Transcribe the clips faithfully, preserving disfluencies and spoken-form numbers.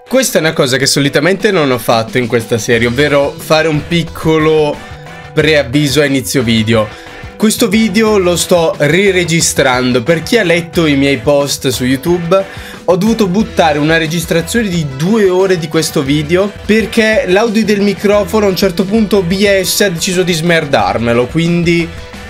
Questa è una cosa che solitamente non ho fatto in questa serie, ovvero fare un piccolo preavviso a inizio video. Questo video lo sto riregistrando. Per chi ha letto i miei post su YouTube, ho dovuto buttare una registrazione di due ore di questo video perché l'audio del microfono a un certo punto O B S ha deciso di smerdarmelo, quindi...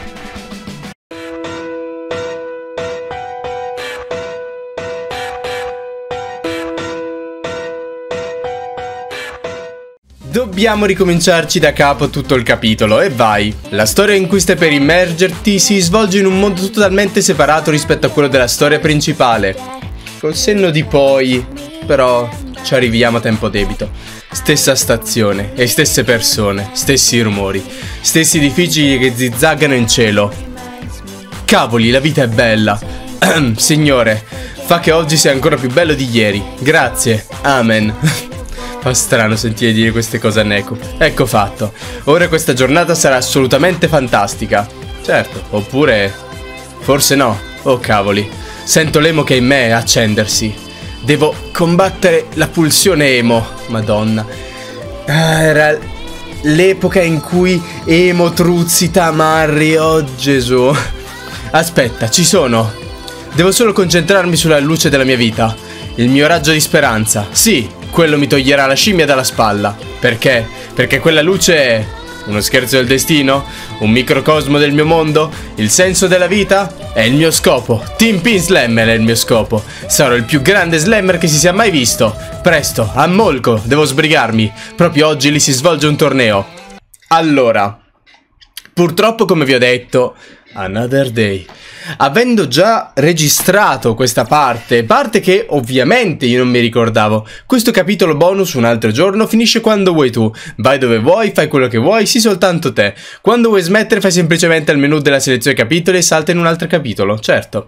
dobbiamo ricominciarci da capo tutto il capitolo, e vai! La storia in cui stai per immergerti si svolge in un mondo totalmente separato rispetto a quello della storia principale. Col senno di poi, però, ci arriviamo a tempo debito. Stessa stazione, e stesse persone, stessi rumori, stessi edifici che zigzaggano in cielo. Cavoli, la vita è bella. Signore, fa che oggi sia ancora più bello di ieri. Grazie. Amen. Fa strano sentire dire queste cose a Neku. Ecco fatto. Ora questa giornata sarà assolutamente fantastica. Certo, oppure... forse no. Oh cavoli. Sento l'emo che è in me accendersi. Devo combattere la pulsione emo. Madonna. Ah, era l'epoca in cui emo, truzzi, tamarri. Oh Gesù. Aspetta, ci sono. Devo solo concentrarmi sulla luce della mia vita. Il mio raggio di speranza. Sì. Quello mi toglierà la scimmia dalla spalla. Perché? Perché quella luce è... uno scherzo del destino? Un microcosmo del mio mondo? Il senso della vita? È il mio scopo. Tinpin Slammer è il mio scopo. Sarò il più grande slammer che si sia mai visto. Presto, a Molko, devo sbrigarmi. Proprio oggi lì si svolge un torneo. Allora, purtroppo, come vi ho detto, another day. Avendo già registrato questa parte, parte che ovviamente io non mi ricordavo, questo capitolo bonus un altro giorno finisce quando vuoi tu. Vai dove vuoi, fai quello che vuoi, sì soltanto te. Quando vuoi smettere fai semplicemente il menu della selezione capitoli e salta in un altro capitolo, certo.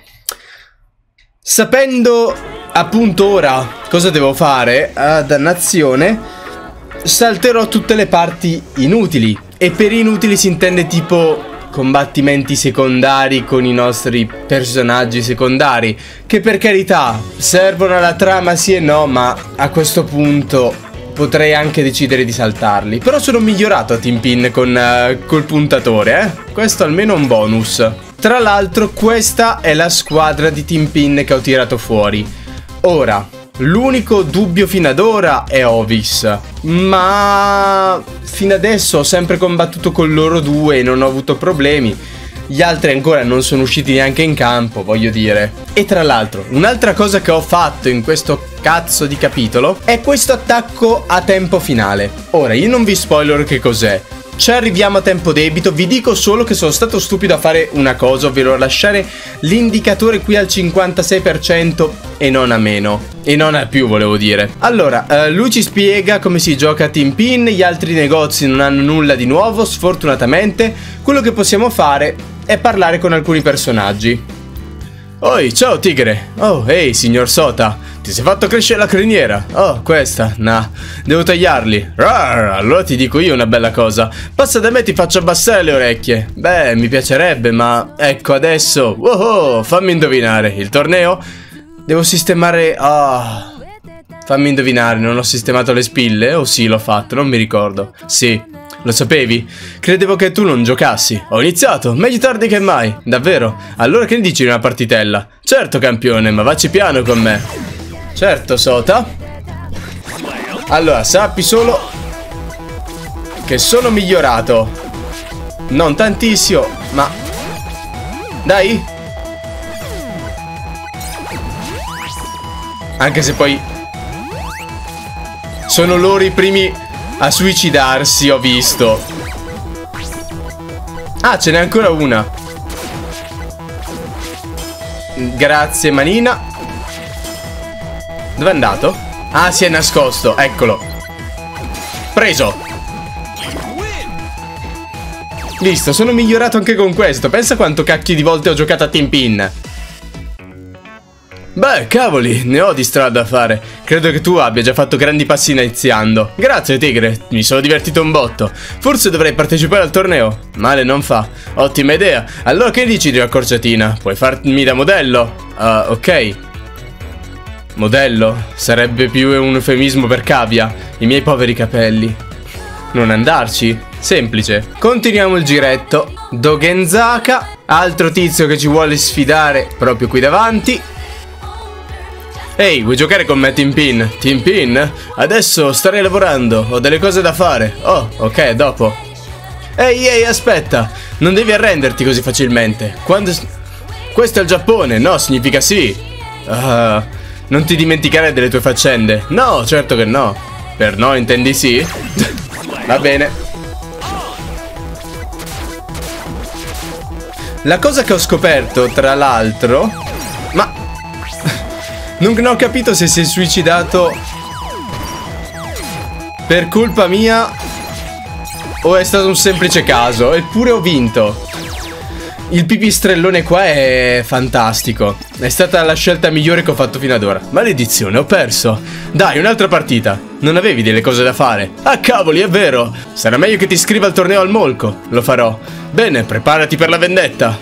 Sapendo appunto ora cosa devo fare, a dannazione, salterò tutte le parti inutili. E per inutili si intende tipo... combattimenti secondari con i nostri personaggi secondari, che per carità servono alla trama sì e no, ma a questo punto potrei anche decidere di saltarli. Però sono migliorato a Tinpin con uh, col puntatore, eh? Questo almeno è un bonus. Tra l'altro questa è la squadra di Tinpin che ho tirato fuori. Ora, l'unico dubbio fino ad ora è Ovis, ma fino adesso ho sempre combattuto con loro due e non ho avuto problemi. Gli altri ancora non sono usciti neanche in campo, voglio dire. E tra l'altro, un'altra cosa che ho fatto in questo cazzo di capitolo è questo attacco a tempo finale. Ora, io non vi spoiler che cos'è. Ci arriviamo a tempo debito, vi dico solo che sono stato stupido a fare una cosa, ovvero lasciare l'indicatore qui al cinquantasei per cento e non a meno. E non a più, volevo dire. Allora, eh, lui ci spiega come si gioca a Tinpin, gli altri negozi non hanno nulla di nuovo, sfortunatamente. Quello che possiamo fare è parlare con alcuni personaggi. Oi, ciao tigre. Oh, ehi, signor Sota. Ti sei fatto crescere la criniera? Oh, questa? Nah, devo tagliarli. Rar, allora ti dico io una bella cosa. Passa da me e ti faccio abbassare le orecchie. Beh, mi piacerebbe, ma ecco adesso. Wow, fammi indovinare. Il torneo? Devo sistemare... Ah, oh. Fammi indovinare, non ho sistemato le spille? O sì, l'ho fatto, non mi ricordo. Sì, lo sapevi? Credevo che tu non giocassi. Ho iniziato, meglio tardi che mai. Davvero? Allora che ne dici di una partitella? Certo, campione, ma vacci piano con me. Certo, Sota. Allora, sappi solo che sono migliorato. Non tantissimo, ma... dai. Anche se poi sono loro i primi a suicidarsi, ho visto. Ah, ce n'è ancora una. Grazie, manina. Dove è andato? Ah, si è nascosto, eccolo. Preso. Visto, sono migliorato anche con questo. Pensa quanto cacchio di volte ho giocato a Tinpin. Beh, cavoli, ne ho di strada da fare. Credo che tu abbia già fatto grandi passi iniziando. Grazie, tigre, mi sono divertito un botto. Forse dovrei partecipare al torneo. Male non fa. Ottima idea. Allora che dici di una corciatina? Puoi farmi da modello? Uh, ok. Modello? Sarebbe più un eufemismo per cavia. I miei poveri capelli. Non andarci? Semplice. Continuiamo il giretto. Dogenzaka, altro tizio che ci vuole sfidare proprio qui davanti. Ehi, vuoi giocare con me, Tinpin? Tinpin? Adesso starei lavorando, ho delle cose da fare. Oh, ok, dopo. Ehi, ehi, aspetta. Non devi arrenderti così facilmente. Quando... Questo è il Giappone, no, significa sì. Uh, non ti dimenticare delle tue faccende. No, certo che no. Per no intendi sì? Va bene. La cosa che ho scoperto, tra l'altro... Ma... non ho capito se si è suicidato per colpa mia o è stato un semplice caso. Eppure ho vinto. Il pipistrellone qua è fantastico. È stata la scelta migliore che ho fatto fino ad ora. Maledizione, ho perso. Dai, un'altra partita. Non avevi delle cose da fare? Ah, cavoli, è vero. Sarà meglio che ti iscriva al torneo al molco. Lo farò. Bene, preparati per la vendetta.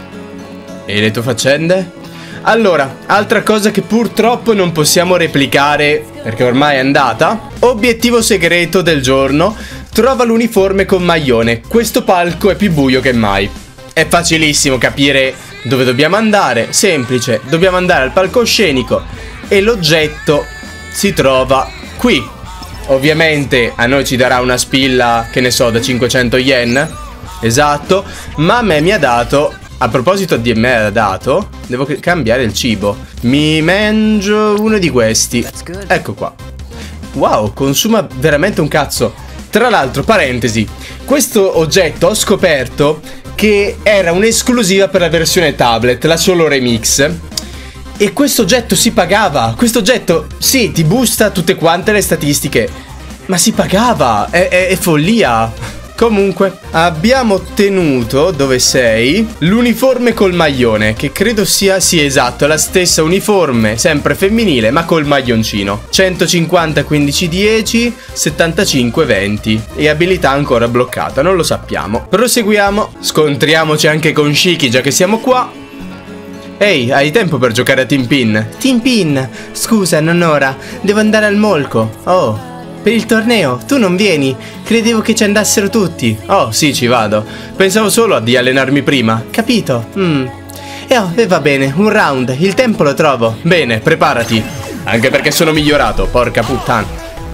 E le tue faccende? Allora, altra cosa che purtroppo non possiamo replicare perché ormai è andata. Obiettivo segreto del giorno. Trova l'uniforme con maglione. Questo palco è più buio che mai. È facilissimo capire dove dobbiamo andare. Semplice, dobbiamo andare al palcoscenico e l'oggetto si trova qui. Ovviamente a noi ci darà una spilla, che ne so, da cinquecento yen. Esatto. Ma a me mi ha dato... A proposito di me ha dato... Devo cambiare il cibo. Mi mangio uno di questi. Ecco qua. Wow, consuma veramente un cazzo. Tra l'altro, parentesi, questo oggetto ho scoperto che era un'esclusiva per la versione tablet, la Solo Remix. E questo oggetto si pagava. Questo oggetto, sì, ti boosta tutte quante le statistiche, ma si pagava. È, è, è follia. Comunque, abbiamo ottenuto, dove sei, l'uniforme col maglione, che credo sia, sì esatto, la stessa uniforme, sempre femminile, ma col maglioncino. centocinquanta quindici dieci, settantacinque venti. E abilità ancora bloccata, non lo sappiamo. Proseguiamo, scontriamoci anche con Shiki, già che siamo qua. Ehi, hai tempo per giocare a Tinpin? Tinpin, scusa, non ora, devo andare al molco. Oh. Per il torneo, tu non vieni? Credevo che ci andassero tutti. Oh, sì, ci vado. Pensavo solo di allenarmi prima. Capito? Mm. E oh, e va bene, un round, il tempo lo trovo. Bene, preparati. Anche perché sono migliorato, porca puttana.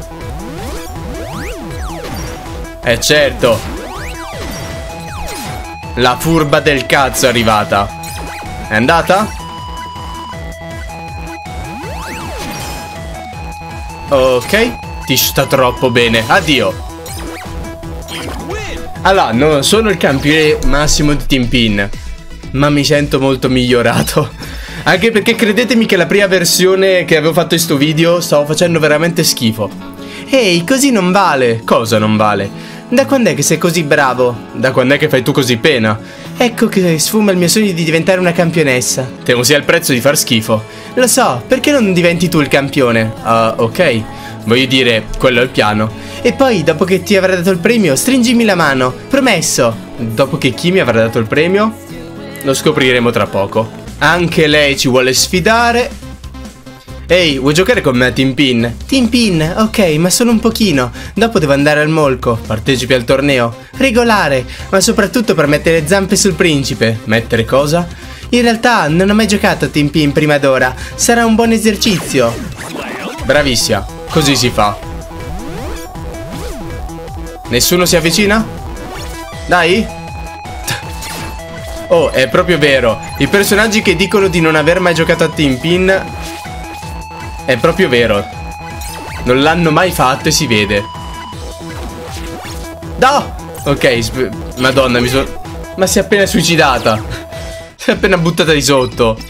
Eh certo. La furba del cazzo è arrivata. È andata? Ok. Ti sta troppo bene, addio. Allora, non sono il campione massimo di Tinpin, ma mi sento molto migliorato. Anche perché credetemi che la prima versione che avevo fatto in sto video stavo facendo veramente schifo. Ehi, così non vale. Cosa non vale? Da quando è che sei così bravo? Da quando è che fai tu così pena? Ecco che sfuma il mio sogno di diventare una campionessa. Temo sia il prezzo di far schifo. Lo so, perché non diventi tu il campione? Ah, uh, ok. Voglio dire, quello è il piano. E poi, dopo che ti avrà dato il premio, stringimi la mano. Promesso. Dopo che chi mi avrà dato il premio? Lo scopriremo tra poco. Anche lei ci vuole sfidare. Ehi, vuoi giocare con me a Tinpin? Tinpin, ok, ma solo un pochino. Dopo devo andare al molco. Partecipi al torneo? Regolare, ma soprattutto per mettere zampe sul principe. Mettere cosa? In realtà non ho mai giocato a Tinpin prima d'ora. Sarà un buon esercizio. Bravissima. Così si fa. Nessuno si avvicina? Dai. Oh, è proprio vero. I personaggi che dicono di non aver mai giocato a Tinpin, è proprio vero. Non l'hanno mai fatto e si vede. No! Ok, madonna, mi sono... Ma si è appena suicidata. Si è appena buttata di sotto.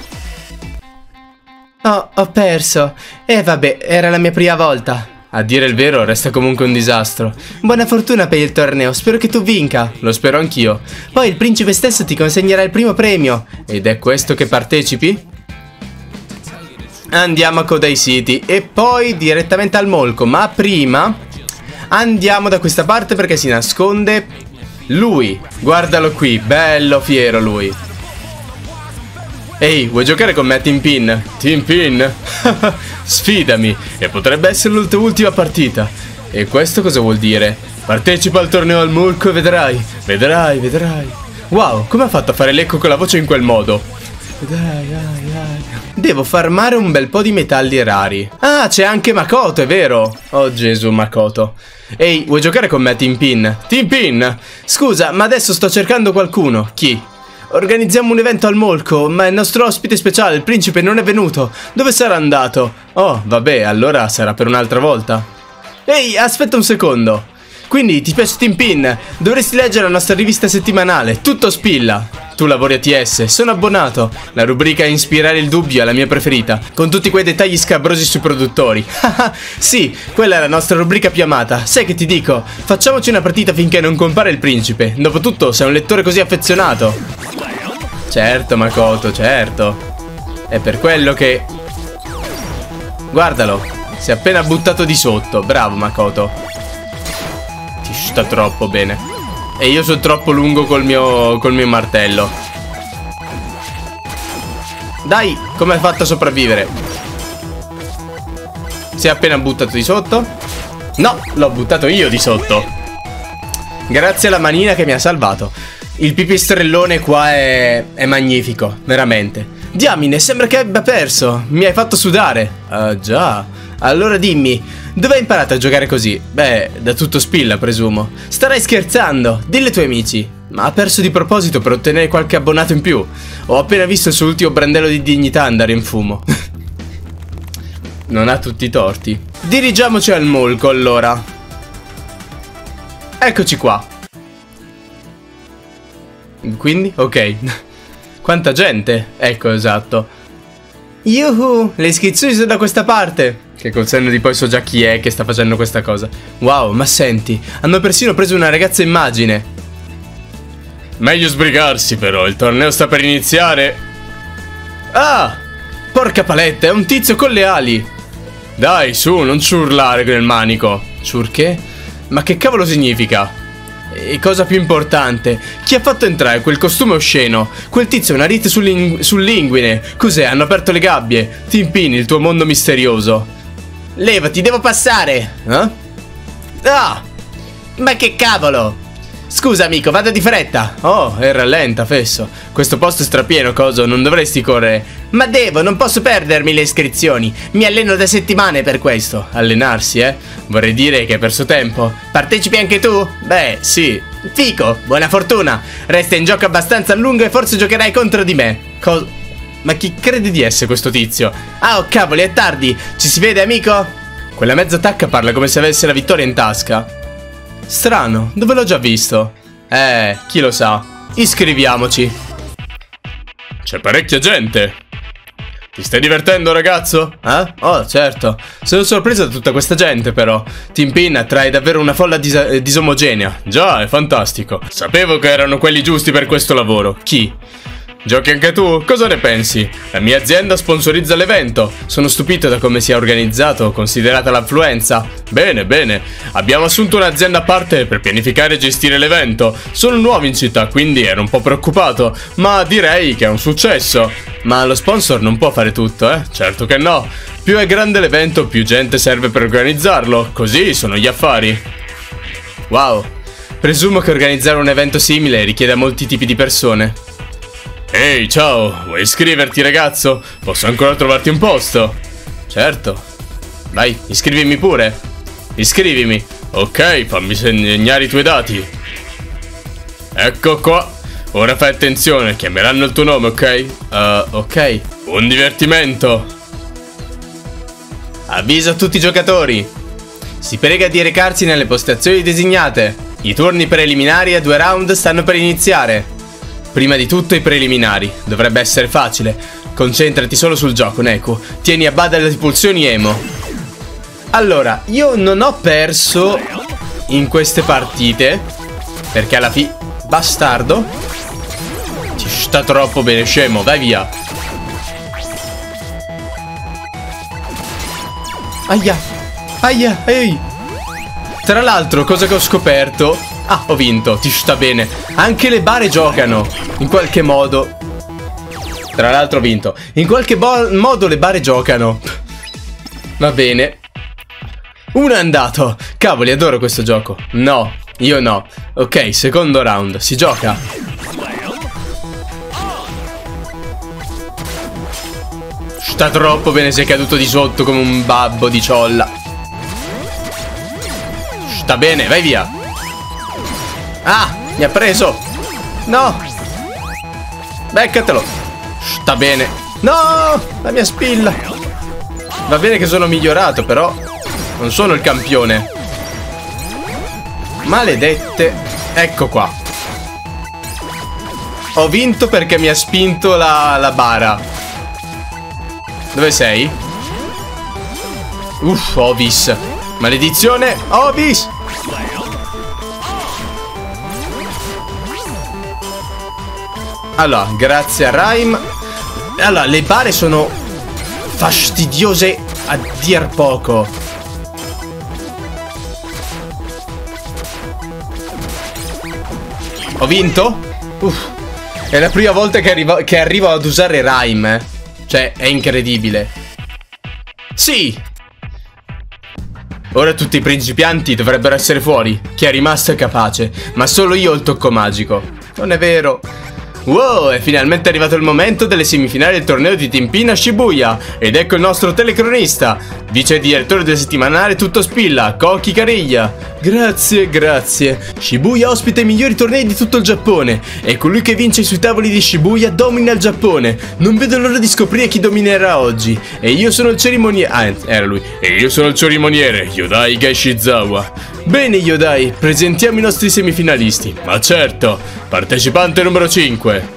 Oh, ho perso. E eh, vabbè, era la mia prima volta. A dire il vero, resta comunque un disastro. Buona fortuna per il torneo, spero che tu vinca. Lo spero anch'io. Poi il principe stesso ti consegnerà il primo premio. Ed è questo che partecipi? Andiamo a Kodai City e poi direttamente al molco. Ma prima andiamo da questa parte perché si nasconde lui. Guardalo qui, bello fiero lui. Ehi, vuoi giocare con me a Team Pin? Team Pin? Sfidami, e potrebbe essere la tua ultima partita. E questo cosa vuol dire? Partecipa al torneo al Mulco e vedrai, vedrai, vedrai. Wow, come ha fatto a fare l'eco con la voce in quel modo? Vedrai, dai, dai. Devo farmare un bel po' di metalli rari. Ah, c'è anche Makoto, è vero? Oh Gesù, Makoto. Ehi, vuoi giocare con me a Team Pin? Team Pin? Scusa, ma adesso sto cercando qualcuno. Chi? Organizziamo un evento al Molco, ma il nostro ospite speciale, il principe, non è venuto. Dove sarà andato? Oh, vabbè, allora sarà per un'altra volta. Ehi, aspetta un secondo. Quindi, ti piace Team Pin? Dovresti leggere la nostra rivista settimanale, Tutto Spilla. Tu lavori a T S, sono abbonato. La rubrica Inspirare il dubbio è la mia preferita, con tutti quei dettagli scabrosi sui produttori. Haha, sì, quella è la nostra rubrica più amata. Sai che ti dico? Facciamoci una partita finché non compare il principe. Dopotutto, sei un lettore così affezionato. Certo, Makoto, certo. È per quello che... Guardalo, si è appena buttato di sotto. Bravo, Makoto. Ti sta troppo bene. E io sono troppo lungo col mio, col mio martello. Dai, come hai fatto a sopravvivere? Si è appena buttato di sotto? No, l'ho buttato io di sotto. Grazie alla manina che mi ha salvato. Il pipistrellone qua è, è magnifico, veramente. Diamine, sembra che abbia perso. Mi hai fatto sudare. Ah, uh, già. Allora dimmi, dove hai imparato a giocare così? Beh, da Tutto Spilla, presumo. Starai scherzando, dillo ai tuoi amici. Ma ha perso di proposito per ottenere qualche abbonato in più. Ho appena visto il suo ultimo brandello di dignità andare in fumo. Non ha tutti i torti. Dirigiamoci al Molco, allora. Eccoci qua. Quindi? Ok. Quanta gente? Ecco, esatto. Yuhu, le iscrizioni sono da questa parte. Che col senno di poi so già chi è che sta facendo questa cosa. Wow, ma senti, hanno persino preso una ragazza immagine. Meglio sbrigarsi però, il torneo sta per iniziare. Ah, porca paletta, è un tizio con le ali. Dai, su, non ciurlare nel manico. Ciur che? Ma che cavolo significa? E cosa più importante, chi ha fatto entrare quel costume osceno? Quel tizio è una rite sull'inguine. Cos'è? Hanno aperto le gabbie. Team Pin, il tuo mondo misterioso. Levati, devo passare. Eh? Ah! Ma che cavolo! Scusa amico, vado di fretta. Oh, e rallenta, fesso. Questo posto è strapieno, coso, non dovresti correre. Ma devo, non posso perdermi le iscrizioni. Mi alleno da settimane per questo. Allenarsi, eh? Vorrei dire che hai perso tempo. Partecipi anche tu? Beh, sì. Fico, buona fortuna. Resta in gioco abbastanza a lungo e forse giocherai contro di me. Cos... Ma chi crede di essere questo tizio? Ah, oh cavoli, è tardi. Ci si vede, amico? Quella mezza tacca parla come se avesse la vittoria in tasca. Strano, dove l'ho già visto? Eh, chi lo sa. Iscriviamoci. C'è parecchia gente. Ti stai divertendo, ragazzo? Eh? Oh, certo. Sono sorpreso da tutta questa gente, però. Team Pin attrae davvero una folla dis eh, disomogenea. Già, è fantastico. Sapevo che erano quelli giusti per questo lavoro. Chi? Giochi anche tu? Cosa ne pensi? La mia azienda sponsorizza l'evento. Sono stupito da come sia organizzato, considerata l'affluenza. Bene, bene. Abbiamo assunto un'azienda a parte per pianificare e gestire l'evento. Sono nuovo in città, quindi ero un po' preoccupato, ma direi che è un successo. Ma lo sponsor non può fare tutto, eh? Certo che no. Più è grande l'evento, più gente serve per organizzarlo. Così sono gli affari. Wow. Presumo che organizzare un evento simile richieda molti tipi di persone. Ehi, ciao, vuoi iscriverti, ragazzo? Posso ancora trovarti un posto? Certo. Vai, iscrivimi pure. Iscrivimi. Ok, fammi segnare i tuoi dati. Ecco qua. Ora fai attenzione, chiameranno il tuo nome, ok? Uh, ok. Buon divertimento. Avviso a tutti i giocatori. Si prega di recarsi nelle postazioni designate. I turni preliminari a due round stanno per iniziare. Prima di tutto i preliminari. Dovrebbe essere facile. Concentrati solo sul gioco, Neku. Tieni a bada le pulsioni emo. Allora, io non ho perso in queste partite, perché alla fine... Bastardo. Ci sta troppo bene, scemo. Vai via. Aia. Aia, ehi. Tra l'altro, cosa che ho scoperto... Ah, ho vinto, ti sta bene. Anche le bare giocano, in qualche modo. Tra l'altro ho vinto. In qualche modo le bare giocano. Va bene. Uno è andato. Cavoli, adoro questo gioco. No, io no. Ok, secondo round. Si gioca. Sta troppo bene, sei caduto di sotto come un babbo di ciolla. Sta bene, vai via. Ah, mi ha preso. No. Beccatelo. Sta bene. No, la mia spilla. Va bene che sono migliorato, però non sono il campione. Maledette. Ecco qua. Ho vinto perché mi ha spinto la, la bara. Dove sei? Uff, Ovis. Maledizione, Ovis. Allora, grazie a Rime. Allora, le bare sono fastidiose a dir poco. Ho vinto? Uff. È la prima volta che arrivo, che arrivo ad usare Rime, eh. Cioè, è incredibile. Sì. Ora tutti i principianti dovrebbero essere fuori. Chi è rimasto è capace. Ma solo io ho il tocco magico. Non è vero. Wow, è finalmente arrivato il momento delle semifinali del torneo di Team Pin a Shibuya. Ed ecco il nostro telecronista, vice direttore del settimanale Tutto Spilla, Koki Kariglia. Grazie, grazie. Shibuya ospita i migliori tornei di tutto il Giappone. E colui che vince sui tavoli di Shibuya domina il Giappone. Non vedo l'ora di scoprire chi dominerà oggi. E io sono il cerimoniere. Ah, era lui. E io sono il cerimoniere, Yodai Gaishizawa. Bene Yodai, presentiamo i nostri semifinalisti. Ma certo, partecipante numero cinque,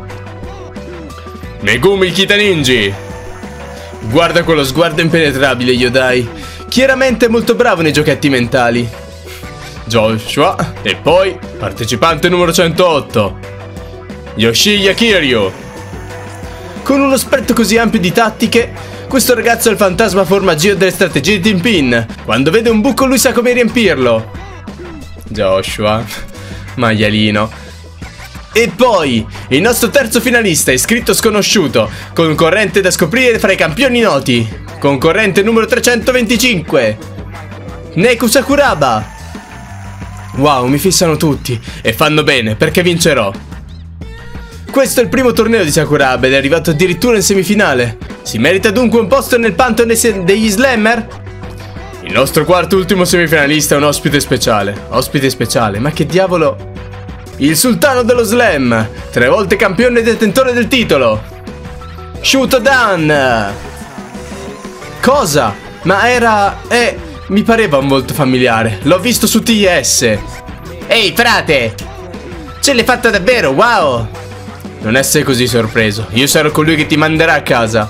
Megumi Kitaninji. Guarda quello sguardo impenetrabile, Yodai. Chiaramente molto bravo nei giochetti mentali. Joshua. E poi, partecipante numero centootto, Yoshiya Kiryu. Con uno spettro così ampio di tattiche, questo ragazzo è il fantasma formaggio delle strategie di Team Pin. Quando vede un buco lui sa come riempirlo. Joshua. Maialino. E poi, il nostro terzo finalista, iscritto sconosciuto, concorrente da scoprire fra i campioni noti. Concorrente numero trecentoventicinque, Neku Sakuraba. Wow, mi fissano tutti. E fanno bene, perché vincerò. Questo è il primo torneo di Sakuraba ed è arrivato addirittura in semifinale. Si merita dunque un posto nel pantheon degli slammer? Il nostro quarto ultimo semifinalista è un ospite speciale. Ospite speciale? Ma che diavolo? Il sultano dello slam, tre volte campione e detentore del titolo, Shutodan. Cosa? Ma era... Eh, mi pareva un volto familiare. L'ho visto su T S. Ehi, frate! Ce l'hai fatta davvero, wow! Non essere così sorpreso. Io sarò colui che ti manderà a casa.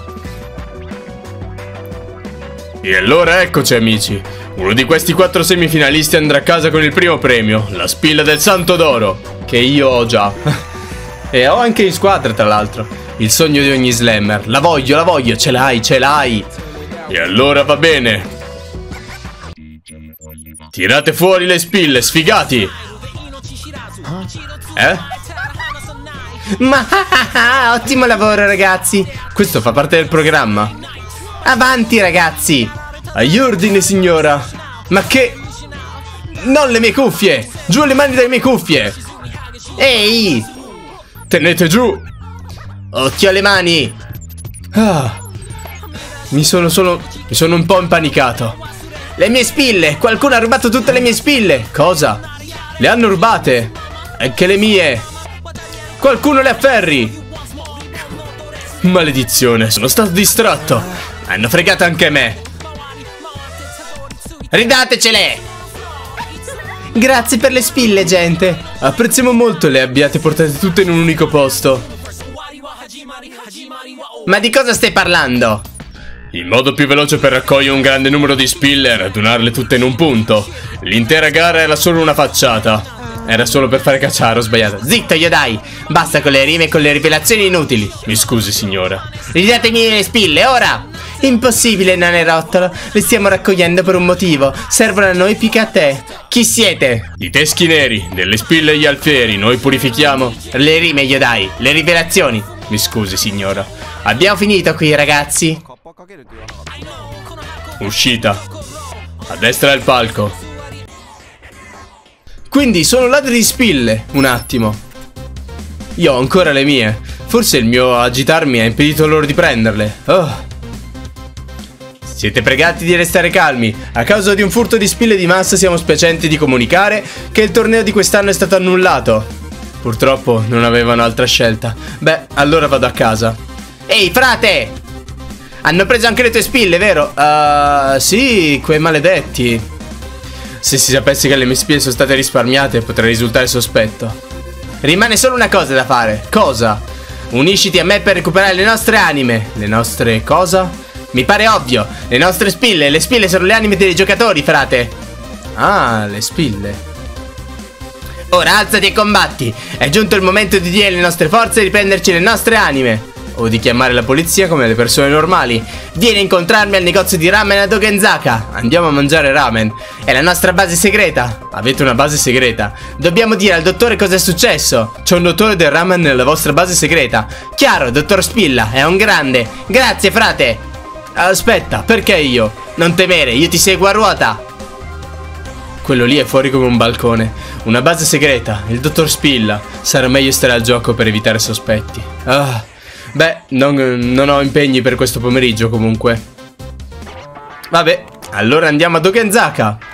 E allora eccoci amici. Uno di questi quattro semifinalisti andrà a casa con il primo premio, la spilla del Santo d'Oro, che io ho già. E ho anche in squadra tra l'altro. Il sogno di ogni slammer. La voglio, la voglio, ce l'hai, ce l'hai. E allora va bene. Tirate fuori le spille, sfigati. Eh? Ma ottimo lavoro ragazzi. Questo fa parte del programma. Avanti ragazzi. Agli ordini signora. Ma che... Non le mie cuffie. Giù le mani dalle mie cuffie. Ehi, tenete giù. occhio alle mani. Ah, mi sono solo... Mi sono un po' impanicato. Le mie spille. Qualcuno ha rubato tutte le mie spille. Cosa? Le hanno rubate. Anche le mie. Qualcuno le afferri. Maledizione, sono stato distratto. Hanno fregato anche me. Ridatecele. Grazie per le spille, gente. Apprezziamo molto le abbiate portate tutte in un unico posto. Ma di cosa stai parlando? Il modo più veloce per raccogliere un grande numero di spille è radunarle tutte in un punto. L'intera gara era solo una facciata. Era solo per fare cacciare, ho sbagliato. Zitto, Yodai. Basta con le rime e con le rivelazioni inutili. Mi scusi, signora. Ridatemi le spille, ora. Impossibile, nanerottolo. Le stiamo raccogliendo per un motivo. Servono a noi più che a te. Chi siete? I teschi neri, delle spille e gli alfieri. Noi purifichiamo le rime, Yodai. Le rivelazioni. Mi scusi, signora. Abbiamo finito qui, ragazzi. Uscita. A destra del palco. Quindi sono ladri di spille. Un attimo. Io ho ancora le mie. Forse il mio agitarmi ha impedito loro di prenderle. Oh. Siete pregati di restare calmi. A causa di un furto di spille di massa siamo spiacenti di comunicare che il torneo di quest'anno è stato annullato. Purtroppo non avevano altra scelta. Beh, allora vado a casa. Ehi, frate! Hanno preso anche le tue spille, vero? Uh, sì, quei maledetti. Se si sapesse che le mie spille sono state risparmiate potrei risultare sospetto. Rimane solo una cosa da fare. Cosa? Unisciti a me per recuperare le nostre anime. Le nostre cosa? Mi pare ovvio. Le nostre spille. Le spille sono le anime dei giocatori, frate. Ah, le spille. Ora alzati e combatti. È giunto il momento di dire alle nostre forze e riprenderci le nostre anime. O di chiamare la polizia come le persone normali. Vieni a incontrarmi al negozio di ramen a Dogenzaka. Andiamo a mangiare ramen. È la nostra base segreta. Avete una base segreta? Dobbiamo dire al dottore cosa è successo. C'è un dottore del ramen nella vostra base segreta. Chiaro, dottor Spilla, è un grande. Grazie, frate. Aspetta, perché io? Non temere, io ti seguo a ruota. Quello lì è fuori come un balcone. Una base segreta, il dottor Spilla. Sarà meglio stare al gioco per evitare sospetti. Ah, beh, non, non ho impegni per questo pomeriggio comunque. Vabbè, allora andiamo a Dogenzaka.